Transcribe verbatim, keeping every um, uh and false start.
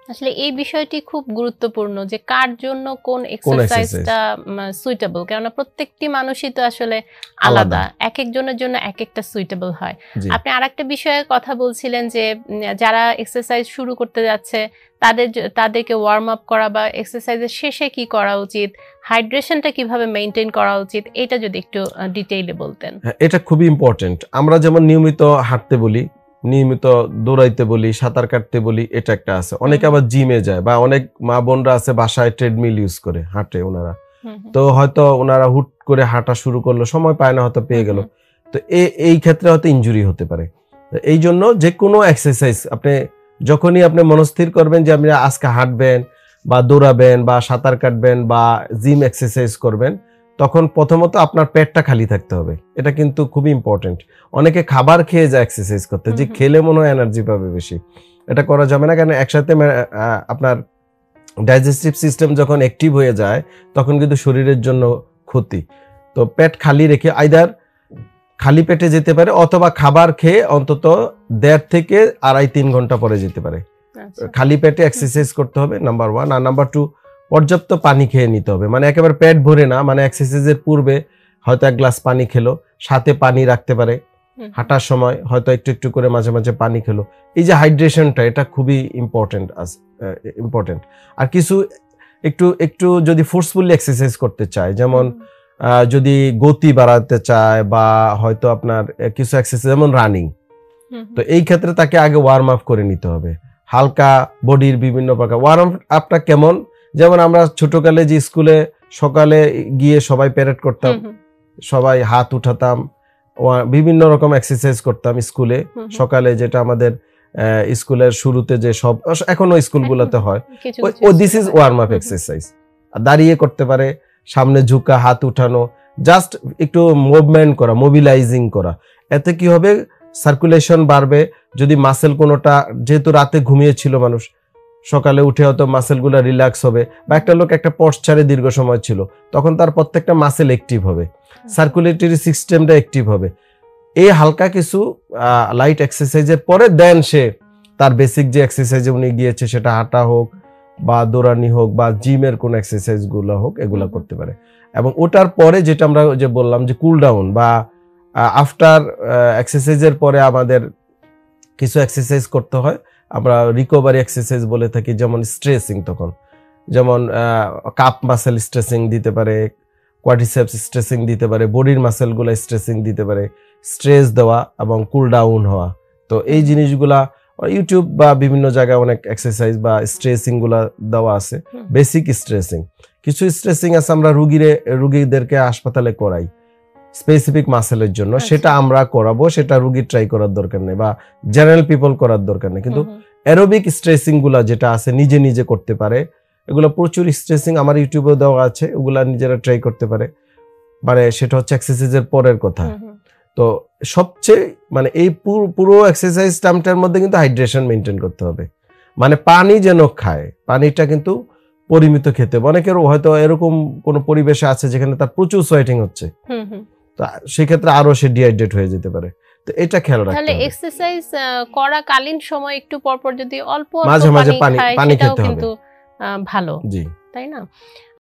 আসলে এই বিষয়টি খুব গুরুত্বপূর্ণ যে কার জন্য কোন এক্সারসাইজটা সুইটেবল, কেননা প্রত্যেকটি মানুষই তো আসলে আলাদা, এক একজনের জন্য এক একটা সুইটেবল হয়। আপনি আরেকটা বিষয়ে কথা বলছিলেন যে যারা এক্সারসাইজ শুরু করতে যাচ্ছে তাদের তাদেরকে ওয়ার্ম আপ করা বা এক্সারসাইজের শেষে কি করা উচিত, হাইড্রেশনটা কিভাবে মেইনটেইন করা উচিত, এটা যদি একটু ডিটেইলে বলতেন। এটা খুবই ইম্পর্টেন্ট। আমরা যেমন নিয়মিত হাঁটতে বলি, নিয়মিত দৌড়াইতে বলি, সাঁতার কাটতে বলি, এটা একটা আছে। অনেকে আবার জিমে যায় বা অনেক মা বোনরা আছে বাসায় ট্রেডমিল ইউজ করে হাঁটে ওনারা, তো হয়তো ওনারা হুট করে হাঁটা শুরু করলো, সময় পায় না, হয়তো পেয়ে গেল, তো এই ক্ষেত্রে হয়তো ইনজুরি হতে পারে। এই জন্য যে কোনো এক্সারসাইজ আপনি যখনই আপনি মনস্থির করবেন যে আপনি আজকে হাঁটবেন বা দৌড়াবেন বা সাঁতার কাটবেন বা জিম এক্সারসাইজ করবেন, তখন প্রথমত আপনার পেটটা খালি থাকতে হবে। এটা কিন্তু খুবই ইম্পর্টেন্ট। অনেকে খাবার খেয়ে যায় এক্সারসাইজ করতে, যে খেলে মনে হয় এনার্জি পাবে বেশি, এটা করা যাবে না। কারণ একসাথে আপনার ডাইজেস্টিভ সিস্টেম যখন অ্যাক্টিভ হয়ে যায় তখন কিন্তু শরীরের জন্য ক্ষতি। তো পেট খালি রেখে আইদার খালি পেটে যেতে পারে অথবা খাবার খেয়ে অন্তত দেড় থেকে আড়াই তিন ঘন্টা পরে যেতে পারে। খালি পেটে এক্সারসাইজ করতে হবে, নাম্বার ওয়ান। আর নাম্বার টু, পর্যাপ্ত পানি খেয়ে নিতে হবে। মানে একেবারে পেট ভরে না, মানে এক্সারসাইজের পূর্বে হয়তো এক গ্লাস পানি খেলো, সাথে পানি রাখতে পারে, হাঁটার সময় হয়তো একটু একটু করে মাঝে মাঝে পানি খেলো। এই যে হাইড্রেশনটা, এটা খুবই ইম্পর্টেন্ট ইম্পর্টেন্ট আর কিছু একটু একটু যদি ফোর্সফুলি এক্সারসাইজ করতে চায়, যেমন যদি গতি বাড়াতে চায় বা হয়তো আপনার কিছু এক্সারসাইজ যেমন রানিং, তো এই ক্ষেত্রে তাকে আগে ওয়ার্ম আপ করে নিতে হবে। হালকা বডির বিভিন্ন প্রকার ওয়ার্ম আপটা কেমন, যেমন আমরা ছোটকালে যে স্কুলে সকালে গিয়ে সবাই প্যারেড করতাম, সবাই হাত উঠাতাম, বিভিন্ন রকম এক্সারসাইজ করতাম স্কুলে সকালে, যেটা আমাদের স্কুলের শুরুতে যে সব এখনো স্কুলগুলোতে হয়, oh this is warm up exercise. দাঁড়িয়ে করতে পারে, সামনে ঝুঁকা, হাত উঠানো, জাস্ট একটু মুভমেন্ট করা, মোবিলাইজিং করা। এতে কি হবে, সার্কুলেশন বাড়বে। যদি মাসেল কোনোটা, যেহেতু রাতে ঘুমিয়েছিল মানুষ, সকালে উঠে হয়তো মাসেলগুলো রিল্যাক্স হবে, বা একটা লোক একটা পশ্চারে দীর্ঘ সময় ছিল, তখন তার প্রত্যেকটা মাসেল অ্যাক্টিভ হবে, সার্কুলেটরি সিস্টেমটা অ্যাক্টিভ হবে। এই হালকা কিছু লাইট এক্সারসাইজের পরে দেন সে তার বেসিক যে এক্সারসাইজে উনি গিয়েছে, সেটা হাঁটা হোক বা দৌড়ানি হোক বা জিমের কোন এক্সারসাইজ গুলো হোক, এগুলা করতে পারে। এবং ওটার পরে যেটা আমরা যে বললাম যে কুল ডাউন বা আফটার এক্সারসাইজের পরে আমাদের কিছু এক্সারসাইজ করতে হয়, আমরা রিকভারি এক্সারসাইজ বলে থাকি, যেমন স্ট্রেসিং। তখন যেমন কাপ মাসেল স্ট্রেসিং দিতে পারে, কোয়াড্রিসেপস স্ট্রেসিং দিতে পারে, বডির মাসেলগুলো স্ট্রেসিং দিতে পারে, স্ট্রেস দেওয়া এবং কুল ডাউন হওয়া। তো এই জিনিসগুলা ইউটিউব বা বিভিন্ন জায়গায় অনেক এক্সারসাইজ বা স্ট্রেসিং গুলা দেওয়া আছে, বেসিক স্ট্রেসিং। কিছু স্ট্রেসিং আছে আমরা রুগীরে রুগীদেরকে হাসপাতালে করাই স্পেসিফিক মাসেলের জন্য, সেটা আমরা করাবো, সেটা রুগী ট্রাই করার দরকার নেই বা জেনারেল পিপল করার দরকার নেই। কিন্তু অ্যারোবিক স্ট্রেসিং গুলা যেটা আছে নিজে নিজে করতে পারে, এগুলো প্রচুর স্ট্রেসিং আমার ইউটিউবে দেওয়া আছে, ওগুলা নিজেরা ট্রাই করতে পারে। মানে সেটা হচ্ছে এক্সারসাইজের পরের কথা। তো সবচেয়ে মানে এই পুরো এক্সারসাইজ টাইমটার মধ্যে কিন্তু হাইড্রেশন মেনটেন করতে হবে, মানে পানি যেন খায়, পানিটা কিন্তু পরিমিত খেতে হবে। অনেকের হয়তো এরকম কোন পরিবেশে আছে যেখানে তার প্রচুর সোয়েটিং হচ্ছে, তো সেক্ষেত্রে আরো সে ডিহাইড্রেট হয়ে যেতে পারে। তো এটা খেয়াল রাখতে হবে। তাহলে এক্সারসাইজ করাকালীন সময় একটু পর পর যদি অল্প মাঝে মাঝে পানি পানি খেতে হবে, কিন্তু ভালো, জি, তাই না?